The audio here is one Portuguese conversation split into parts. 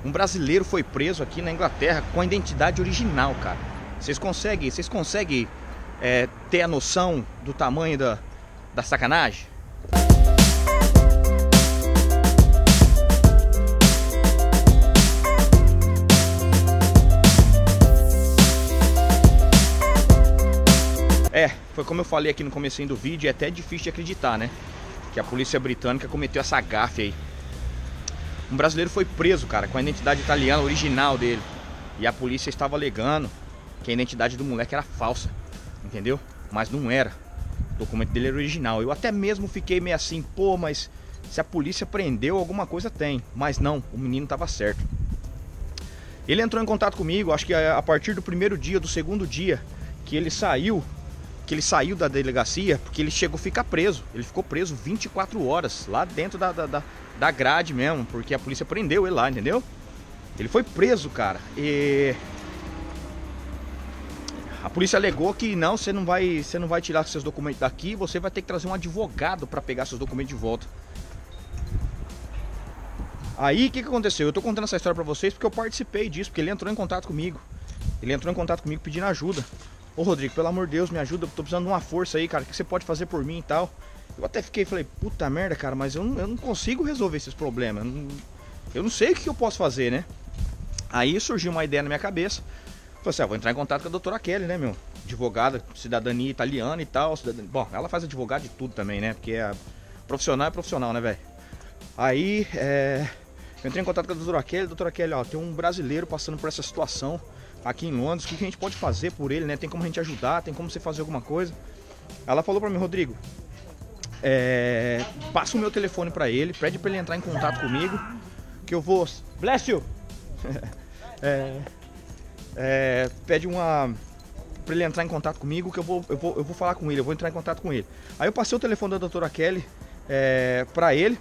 Um brasileiro foi preso aqui na Inglaterra com a identidade original, cara. Vocês conseguem ter a noção do tamanho da sacanagem? Foi como eu falei aqui no comecinho do vídeo, é até difícil de acreditar, né? Que a polícia britânica cometeu essa gafe aí. Um brasileiro foi preso, cara, com a identidade italiana original dele. E a polícia estava alegando que a identidade do moleque era falsa, entendeu? Mas não era. O documento dele era original. Eu até mesmo fiquei meio assim, pô, mas se a polícia prendeu, alguma coisa tem. Mas não, o menino estava certo. Ele entrou em contato comigo, acho que a partir do primeiro dia, do segundo dia que ele saiu da delegacia, porque ele chegou a ficar preso. Ele ficou preso 24 horas lá dentro da grade mesmo, porque a polícia prendeu ele lá, entendeu? Ele foi preso, cara. E a polícia alegou que não, você não vai tirar seus documentos daqui, você vai ter que trazer um advogado para pegar seus documentos de volta. Aí o que aconteceu? Eu tô contando essa história pra vocês porque eu participei disso, porque ele entrou em contato comigo. Ele entrou em contato comigo pedindo ajuda. Ô Rodrigo, pelo amor de Deus, me ajuda, eu tô precisando de uma força aí, cara, o que você pode fazer por mim e tal. Eu até falei, puta merda, cara, mas eu não consigo resolver esses problemas. Eu não sei o que eu posso fazer, né? Aí surgiu uma ideia na minha cabeça. Falei assim, vou entrar em contato com a doutora Kelly, né, meu? Advogada, cidadania italiana e tal. Bom, ela faz advogado de tudo também, né? Porque profissional é profissional, né, velho? Aí, eu entrei em contato com a doutora Kelly, ó, tem um brasileiro passando por essa situação aqui em Londres, o que a gente pode fazer por ele, né? Tem como a gente ajudar, tem como você fazer alguma coisa. Ela falou pra mim, Rodrigo, passa o meu telefone pra ele, pede pra ele entrar em contato comigo, que eu vou... Bless you! Pede pra ele entrar em contato comigo, que eu vou falar com ele, eu vou entrar em contato com ele. Aí eu passei o telefone da doutora Kelly pra ele,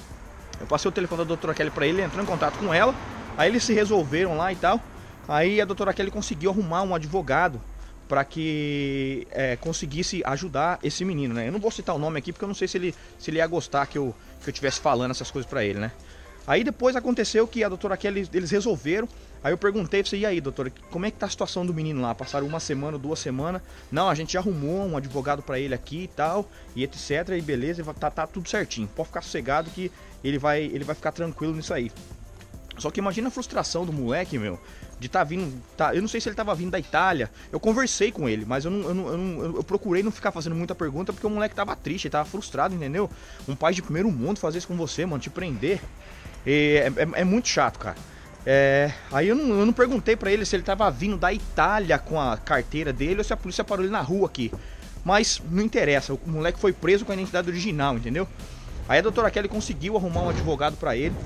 ele entrou em contato com ela, aí eles se resolveram lá e tal. Aí a doutora Kelly conseguiu arrumar um advogado para que conseguisse ajudar esse menino, né? Eu não vou citar o nome aqui porque eu não sei se ele ia gostar que eu estivesse falando essas coisas para ele, né? Aí depois aconteceu que a doutora Kelly, eles resolveram. Aí eu perguntei pra você, e aí, doutora, como é que tá a situação do menino lá? Passaram 1 semana, 2 semanas. Não, a gente já arrumou um advogado para ele aqui e tal, e etc, e beleza, tá tudo certinho. Pode ficar sossegado que ele vai ficar tranquilo nisso aí. Só que imagina a frustração do moleque, meu, de eu não sei se ele tava vindo da Itália. Eu conversei com ele, mas eu procurei não ficar fazendo muita pergunta, porque o moleque tava triste, ele tava frustrado, entendeu? Um pai de primeiro mundo fazer isso com você, mano, te prender, é muito chato, cara. Aí eu não perguntei pra ele se ele tava vindo da Itália com a carteira dele ou se a polícia parou ele na rua aqui. Mas não interessa, o moleque foi preso com a identidade original, entendeu? Aí a doutora Kelly conseguiu arrumar um advogado pra ele.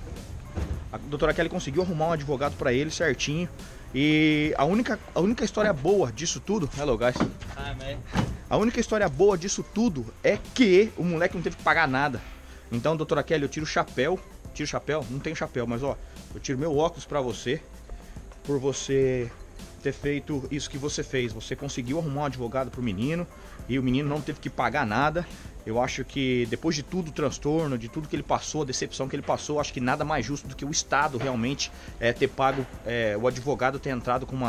Certinho. E a única história boa disso tudo... Hello, guys. Hi, man. A única história boa disso tudo é que o moleque não teve que pagar nada. Então, doutora Kelly, eu tiro o chapéu. Tiro o chapéu? Não tenho chapéu, mas ó, eu tiro meu óculos pra você. Por você ter feito isso que você fez. Você conseguiu arrumar um advogado pro menino e o menino não teve que pagar nada. Eu acho que depois de tudo o transtorno, de tudo que ele passou, a decepção que ele passou, acho que nada mais justo do que o Estado realmente ter pago, o advogado ter entrado com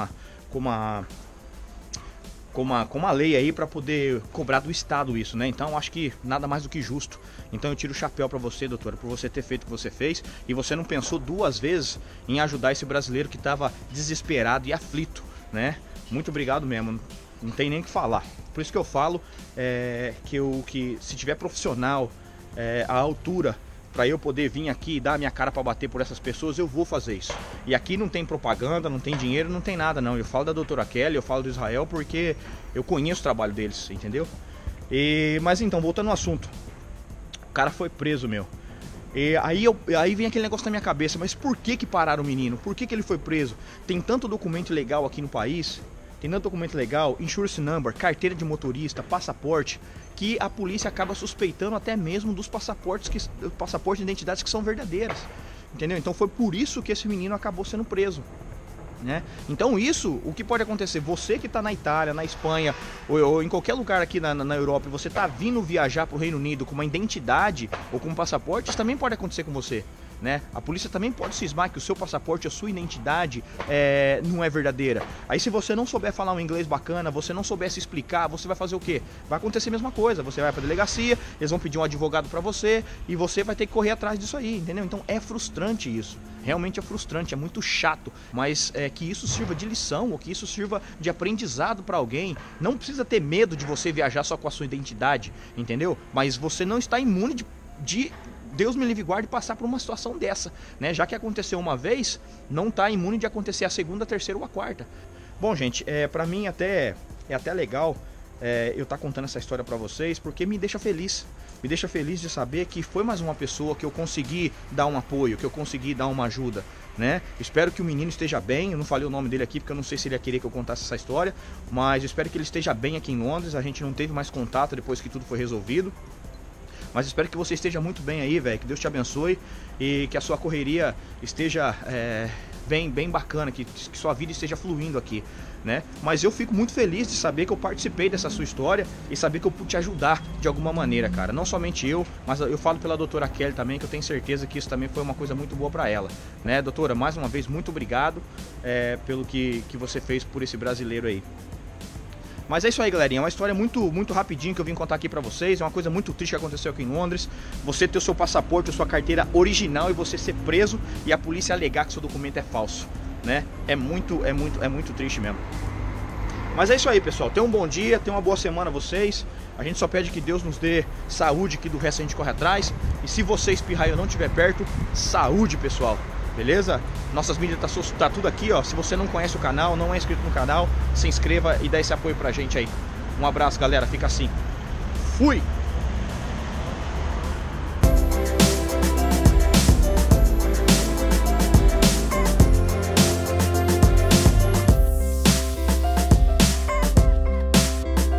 uma lei aí para poder cobrar do Estado isso, né? Então acho que nada mais do que justo. Então eu tiro o chapéu para você, doutora, por você ter feito o que você fez, e você não pensou 2 vezes em ajudar esse brasileiro que estava desesperado e aflito, né? Muito obrigado mesmo, não tem nem o que falar. Por isso que eu falo que se tiver profissional à altura para eu poder vir aqui e dar a minha cara para bater por essas pessoas, eu vou fazer isso. E aqui não tem propaganda, não tem dinheiro, não tem nada não. Eu falo da doutora Kelly, eu falo do Israel porque eu conheço o trabalho deles, entendeu? Mas então, voltando ao assunto. O cara foi preso, meu. E aí vem aquele negócio na minha cabeça, mas por que pararam o menino? Por que ele foi preso? Tem tanto documento legal aqui no país, tem tanto documento legal, insurance number, carteira de motorista, passaporte, que a polícia acaba suspeitando até mesmo dos passaportes de identidades que são verdadeiras, entendeu? Então foi por isso que esse menino acabou sendo preso, né? Então isso, o que pode acontecer? Você que está na Itália, na Espanha ou em qualquer lugar aqui na Europa, e você está vindo viajar para o Reino Unido com uma identidade ou com um passaporte, isso também pode acontecer com você, né? A polícia também pode cismar que o seu passaporte, a sua identidade não é verdadeira. Aí se você não souber falar um inglês bacana, você não souber se explicar, você vai fazer o quê? Vai acontecer a mesma coisa, você vai pra delegacia, eles vão pedir um advogado pra você e você vai ter que correr atrás disso aí, entendeu? Então é frustrante isso. Realmente é frustrante, é muito chato, mas que isso sirva de lição ou que isso sirva de aprendizado para alguém. Não precisa ter medo de você viajar só com a sua identidade, entendeu? Mas você não está imune de Deus me livre e guarde passar por uma situação dessa, né? Já que aconteceu uma vez, não está imune de acontecer a segunda, a terceira ou a quarta. Bom, gente, para mim é até legal eu estar contando essa história para vocês, porque me deixa feliz. Me deixa feliz de saber que foi mais uma pessoa que eu consegui dar um apoio, que eu consegui dar uma ajuda, né? Espero que o menino esteja bem. Eu não falei o nome dele aqui porque eu não sei se ele ia querer que eu contasse essa história, mas eu espero que ele esteja bem aqui em Londres. A gente não teve mais contato depois que tudo foi resolvido, mas espero que você esteja muito bem aí, velho. Que Deus te abençoe e que a sua correria esteja bem bacana, que sua vida esteja fluindo aqui, né? Mas eu fico muito feliz de saber que eu participei dessa sua história e saber que eu pude te ajudar de alguma maneira, cara. Não somente eu, mas eu falo pela doutora Kelly também, que eu tenho certeza que isso também foi uma coisa muito boa pra ela, né? Doutora, mais uma vez, muito obrigado pelo que você fez por esse brasileiro aí. Mas é isso aí, galerinha, é uma história muito rapidinho que eu vim contar aqui pra vocês. É uma coisa muito triste que aconteceu aqui em Londres. Você ter o seu passaporte, a sua carteira original e você ser preso e a polícia alegar que seu documento é falso, né? É muito triste mesmo. Mas é isso aí, pessoal, tenham um bom dia, tenham uma boa semana a vocês. A gente só pede que Deus nos dê saúde, que do resto a gente corre atrás. E se você espirrar e eu não estiver perto, saúde, pessoal. Beleza? Nossas mídias tá tudo aqui, ó. Se você não conhece o canal, não é inscrito no canal, se inscreva e dá esse apoio pra gente aí. Um abraço, galera. Fica assim. Fui!